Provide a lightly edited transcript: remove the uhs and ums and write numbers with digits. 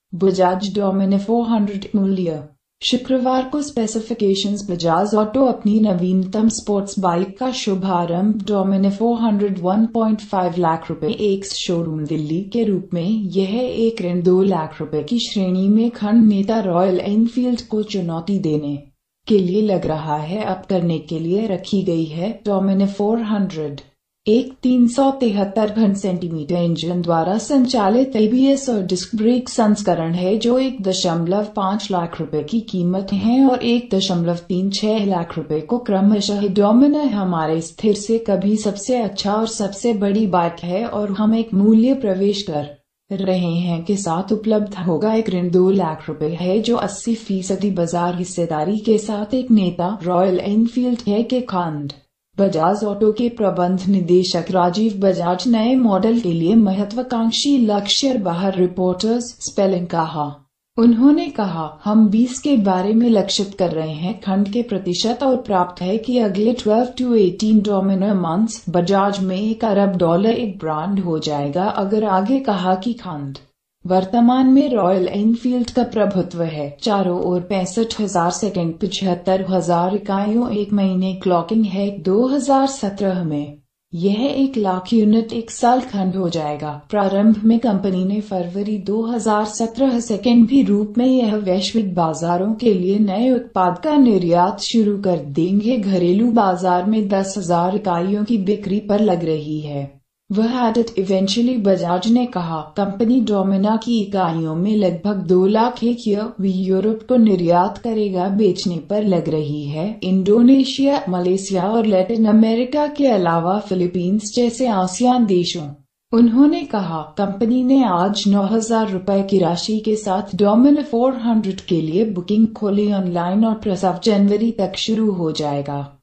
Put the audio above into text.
बजाज डोमिनार 400 मूल्य। शुक्रवार को स्पेसिफिकेशंस। बजाज ऑटो अपनी नवीनतम स्पोर्ट्स बाइक का शुभारंभ। डोमिनार 400 1.5 लाख रुपए एक्स शोरूम दिल्ली के रूप में। यह 1-2 लाख रुपए की श्रेणी में खंड नेता रॉयल एनफील्ड को चुनौती देने के लिए लग रहा है। अब करने के लिए रखी गई है। डोमिनार 400 एक 373 सेंटीमीटर इंजन द्वारा संचालित एबीएस और डिस्क ब्रेक संस्करण है जो 1.5 लाख रुपए की कीमत है और 1.36 लाख रुपए को क्रमशः। डोमिनार हमारे स्थिर से कभी सबसे अच्छा और सबसे बड़ी बाइक है और हम एक मूल्य प्रवेश कर रहे हैं के साथ उपलब्ध होगा। 1-2 लाख रुपए है जो 80% बाजार हिस्सेदारी के साथ एक नेता रॉयल एनफील्ड है के खंड। बजाज ऑटो के प्रबंध निदेशक राजीव बजाज नए मॉडल के लिए महत्वाकांक्षी लक्ष्य बाहर। रिपोर्टर्स स्पेलिंग कहा। उन्होंने कहा, हम 20 के बारे में लक्षित कर रहे हैं खंड के प्रतिशत और प्राप्त है कि अगले 12 to 18 डोमिनार मंथ्स बजाज में $1 अरब एक ब्रांड हो जाएगा। अगर आगे कहा कि खंड वर्तमान में रॉयल एनफील्ड का प्रभुत्व है। चारों ओर 65,000 सेकंड 75,000 इकाइयों एक महीने क्लॉकिंग है। 2017 में यह 1 लाख यूनिट एक साल खंड हो जाएगा। प्रारंभ में कंपनी ने फरवरी 2017 सेकंड भी रूप में यह वैश्विक बाजारों के लिए नए उत्पाद का निर्यात शुरू कर देंगे। घरेलू बाजार में 10,000 इकाइयों की बिक्री पर लग रही है। वह एडेड इवेंचुअली। बजाज ने कहा, कंपनी डोमिनार की इकाइयों में लगभग 2 लाख भी यूरोप को निर्यात करेगा बेचने पर लग रही है। इंडोनेशिया, मलेशिया और लैटिन अमेरिका के अलावा फिलीपींस जैसे आसियान देशों। उन्होंने कहा, कंपनी ने आज 9,000 रुपए की राशि के साथ डोमिनार 400 के लिए बुकिंग खोली ऑनलाइन और प्रसव जनवरी तक शुरू हो जाएगा।